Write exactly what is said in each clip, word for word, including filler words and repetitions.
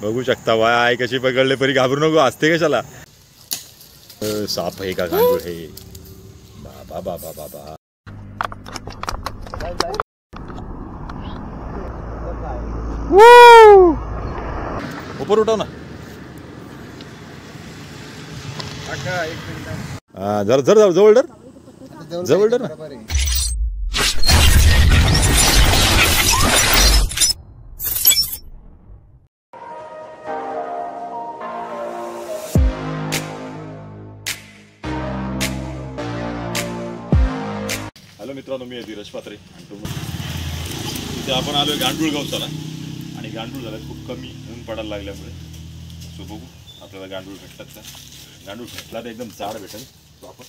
बघू शकता वाय आहे कशी पकडले परी घाबरू नको असते कशाला साप आहे का गांडूळ हे बाबा बाबा बाबा ऊपर उठाव ना जरा जर जवळ डर जवळ डर ना हॅलो मित्रांनो मी धीरज पात्रे इथे आपण आलोय गांडूळ गवताला आणि गांडूळ झालं खूप कमी ऊन पडायला लागल्यामुळे सो बघू आपल्याला गांडूळ भेटतात का गांडूळ भेटला तर एकदम जाड भेटेल तो आपण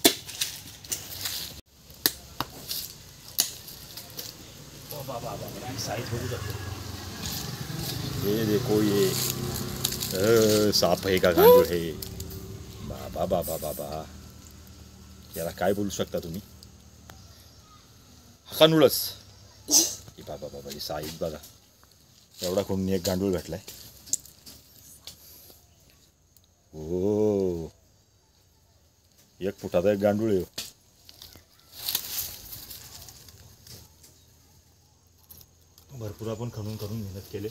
साईज बघू शकतो ये देखो ये साप आहे का गांडूळ हे बाबा बाबा बाबा याला काय बोलू शकता तुम्ही गांडूळच बाबा बाबा ही साईज बघा एवढा कोणी एक गांडूळ भेटलाय ओ एक फुटाचा एक गांडूळ आहे भरपूर आपण खणून खणून मेहनत केले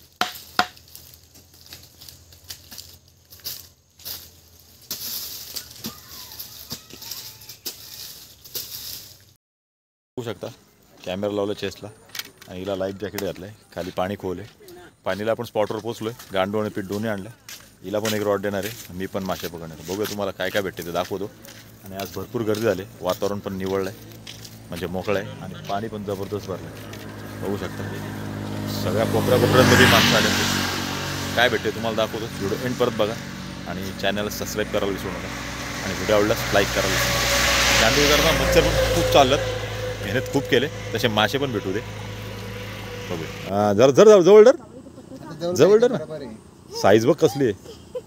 बघू शकता कॅमेरा लावला चेस्टला आणि हिला लाईफ जॅकेट घातलंय खाली पाणी खोवले पाणीला आपण स्पॉटवर पोचलोय गांडूळ आणि पीठ दोन्ही आणलं हिला पण एक रॉड देणार आहे मी पण मासे पकडणार बघूया तुम्हाला काय काय भेटते ते दाखवतो आणि आज भरपूर गर्दी झाली वातावरण पण निवळलं आहे म्हणजे मोकळं आहे आणि पाणी पण जबरदस्त भरलं आहे बघू शकता सगळ्या कोपऱ्या कोपऱ्यांमध्ये माणसं आले काय भेटते तुम्हाला दाखवतो व्हिडिओ एंड परत बघा आणि चॅनलला सबस्क्राईब करायला विसरू नका आणि व्हिडिओ आवडल्यास लाईक करायला विसरू नका गांडूळ करता मच्छर पण खूप चाललं मेहनत खूप केले तसे मासे पण भेटू दे बघू जर जर जवळ डर जवळ डर ना साईज बघ कसली आहे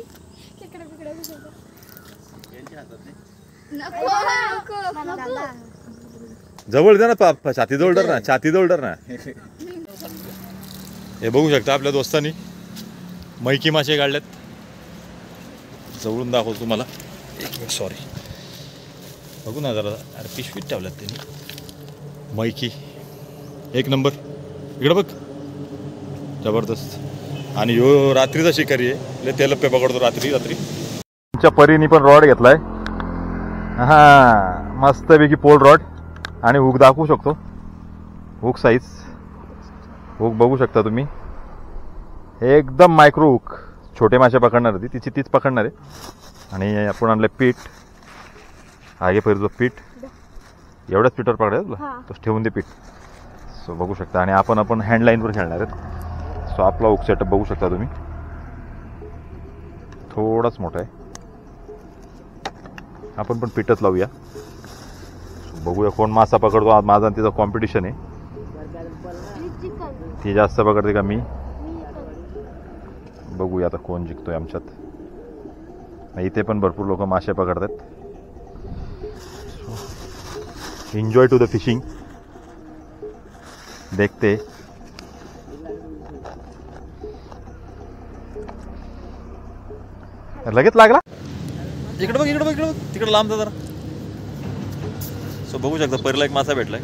जवळ दे ना छाती जवळ डर ना छाती जवळ डर ना हे बघू शकता आपल्या दोस्तांनी मैकी मासे काढल्यात जवळून दाखवतो तुम्हाला एक मिनिट सॉरी बघू ना जरा अरे पिशवीत ठेवल्यात त्यांनी मैकी एक नंबर इकडं बघ जबरदस्त आणि ह्यो रात्रीचा शिकारी आहे लय तेलप्पे पकडतो रात्री रात्री तुमच्या परीनी पण रॉड घेतलाय हा मस्तपैकी पोल रॉड आणि हुक दाखवू शकतो हुक साईज हुक बघू शकता तुम्ही एकदम मायक्रो हुक छोटे मासे पकडणार होती तिची तीच पकडणार आहे आणि आपण आणलं पीठ आगे परीचं पीठ एवढ्याच पीठवर पकडायचं तुला तो ठेवून दे पीठ सो बघू शकता आणि आपण आपण हँडलाईनवर खेळणार आहेत सो आपला हुक सेटअप बघू शकता तुम्ही थोडाच मोठा आहे आपण पण पीठच लावूया बघूया कोण मासा पकडतो माझा आणि तिचा कॉम्पिटिशन आहे ती जास्त पकडते का मी बघूया आता कोण जिंकतोय आमच्यात इथे पण भरपूर लोक मासे पकडतात एन्जॉय टू द फिशिंग देखते लगेच लागला इकडे बघ इकडे बघ इकडे बघ तिकडे लांब जरा सो बघू शकता पहिला एक मासा भेटलाय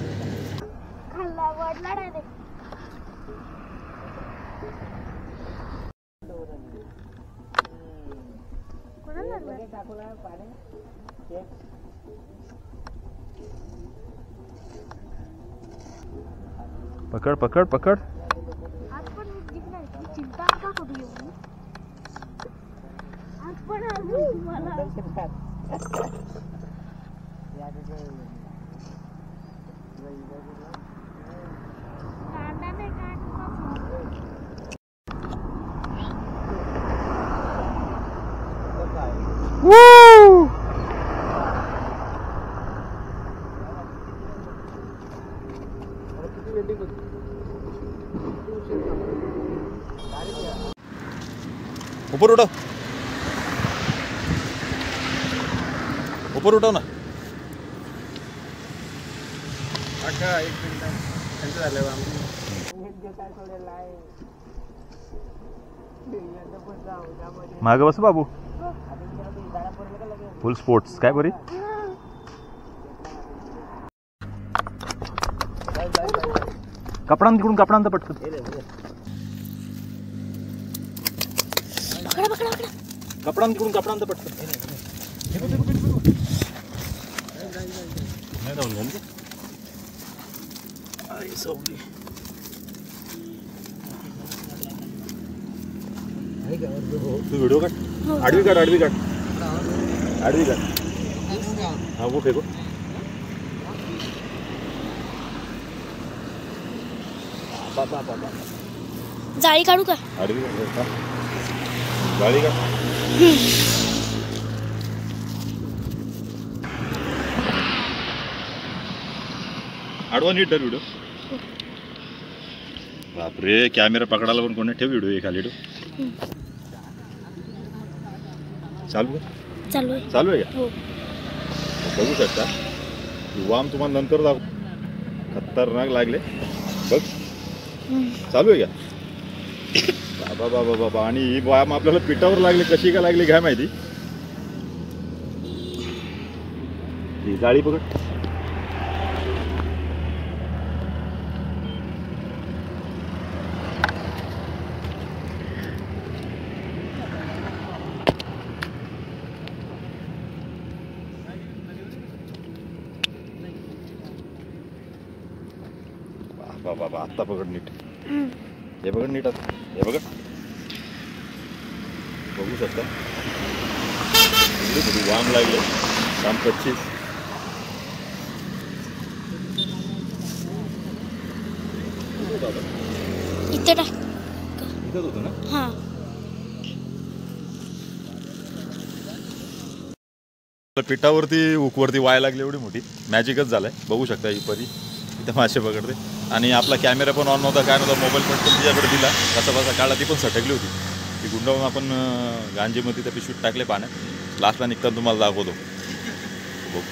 पकड पकड पकड आज पण चिंता का करू आज पण मला ऊपर उठाव ऊपर उठाव ना एक मिनिट झालं मागं बस बाबू. फुल स्पोर्ट्स काय बरी. कपडा तिकडून कपडा आणता पटकन. पकडा पकडा पकडा. कपडा तिकडून कपडा आणता पटकन. नाही जाऊन घाल. आई सवली. तू व्हिडिओ काढ. आडवी काढ आडवी काढ आडवी काढ. हा वो फेको. बाबा बाबा जाळी काढू का. आडवी काढ. गाडी काढ. आडवा नीट धर व्हिडिओ. बापरे कॅमेरा पकडायला पण कोणी. ठेव व्हिडिओ एक खाली. चालू आहे. चालू आहे. चालू आहे का. हो. बघू शकता वाम तुम्हाला नंतर दाखव. खतरनाक लागले बघ. चालू आहे का. बाबा बाबा बाबा. आणि ही वाम आपल्याला पिठावर लागली. कशी का लागली काय माहिती. ही जाळी पकड. बाबा बाबा आत्ता पकड नीट. हे पकड नीट. आता हे पकड. बघू शकता वाम लागले. काम पच्चीस. इथे टाक. इथंच होतं ना. हा. पिठावरती उकवरती वाय लागली एवढी मोठी. मॅजिकच झालंय. बघू शकता ही परी इथं मासे पकडते. आणि आपला कॅमेरा पण ऑन नव्हता काय नव्हता. मोबाईल पण पण तिच्याकडे दिला. कसा बसा काढला. ती पण सटकली होती. ती गुंडावून आपण गांजीमध्ये त्या पिशवीत टाकले पाण्यात. लास्टला निघताना तुम्हाला दाखवतो. बघ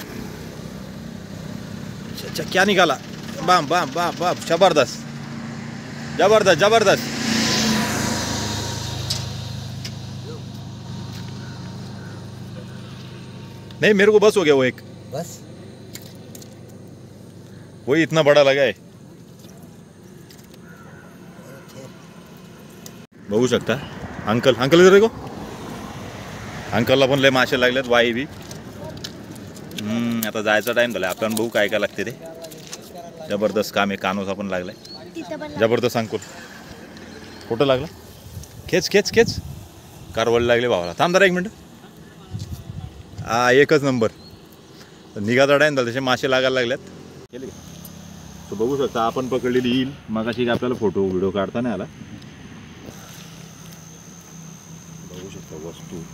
क्या निघाला. बाम बाम बाम बाम. जबरदस्त जबरदस्त जबरदस्त. नहीं मेरे को बस हो गया वो एक. बस वही इतना बड़ा लगा है. बघू शकता अंकल. अंकल इधर देखो. अंकलला पण लय मासे लागलेत. वाई बी. हम्म आता जायचा टाइम झाला. आपण बघू काय काय लागते ते. जबरदस्त काम आहे. कानोसा पण लागलाय. तिथं पण जबरदस्त अंकुल. कुठं लागला. खेच खेच खेच. कारवड लागले भावाला. थांब जरा एक मिनटं. हा एकच नंबर. निघाचा टाइम झाला. तसे मासे लागायला लागल्यात. केले का. तर बघू शकता आपण पकडलेली येईल. मग अशी आपल्याला फोटो व्हिडिओ काढता नाही आला. बघू शकता वस्तू.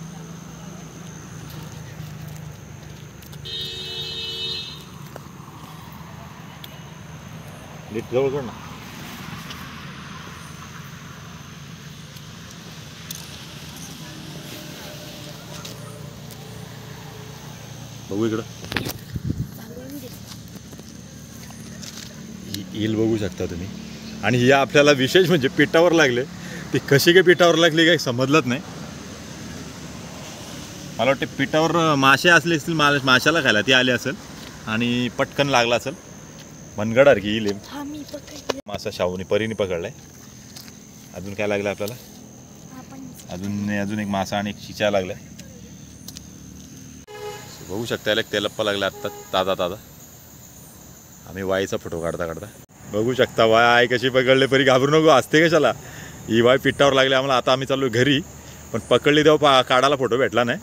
नीट जवळ कर ना. बघू इकडं. येईल बघू शकता तुम्ही. आणि ही आपल्याला विशेष म्हणजे पिठावर लागले. ती कशी काय पिठावर लागली काही समजलंच नाही. मला वाटते पिठावर मासे असले असतील. मा माशाला खायला ती आली असेल आणि पटकन लागला असेल. मनगडासारखी येईल. हा मी पकडले. मासा शाहूनी परीने पकडलाय. अजून काय लागलं आपल्याला. अजून अजून एक मासा आणि एक चिचा लागलाय. बघू शकता याला एक तेलप्पा लागला आत्ता ताजा ताजा. आम्ही वाईचा फोटो काढता काढता बघू शकता वाय आई कशी पकडले. परी घाबरू नको. असते कशाला. ही वाय पिठावर लागली आम्हाला. आता आम्ही चाललो घरी. पण पकडली तेव्हा पा काढायला फोटो भेटला नाही.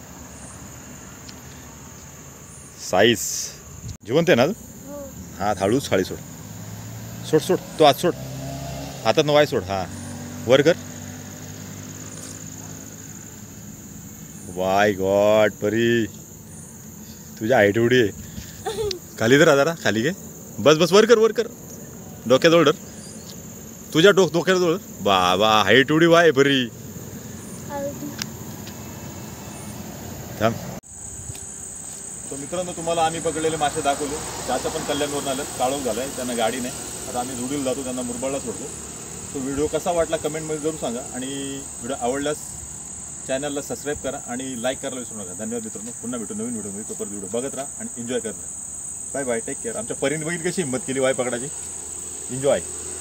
साईज जिवंत आहे ना. हात हळूच खाली सोड. सोड सोड. तो हात सोड. हातात वाय सोड. हा वर कर. वाय गॉड परी तुझ्या हाईट एवढी आहे. खाली तर जरा खाली घे. बस बस वर कर वर कर. डोक्याजवळ धर. तुझ्या डोक डोक्याजवळ. बाबा हाईट एवढी वाय परी. थांब. तर मित्रांनो तुम्हाला आम्ही पकडलेले मासे दाखवले. त्याचं पण कल्याणवरून आलं. काळोख झालाय. त्यांना गाडी नाही. आता आम्ही झुडीला जातो. त्यांना मुरबाडला सोडतो. सो व्हिडिओ कसा वाटला कमेंटमध्ये जरूर सांगा आणि व्हिडिओ आवडल्यास चॅनलला सबस्क्राईब करा आणि लाईक करायला विसरू नका. धन्यवाद मित्रांनो. पुन्हा भेटू नवीन व्हिडिओमध्ये. तोपर्यंत व्हिडिओ बघत राहा आणि एन्जॉय करत राहा. Bye bye. Take care. आमच्या परीने बघितली कशी हिंमत केली वाय पकडाची. एन्जॉय.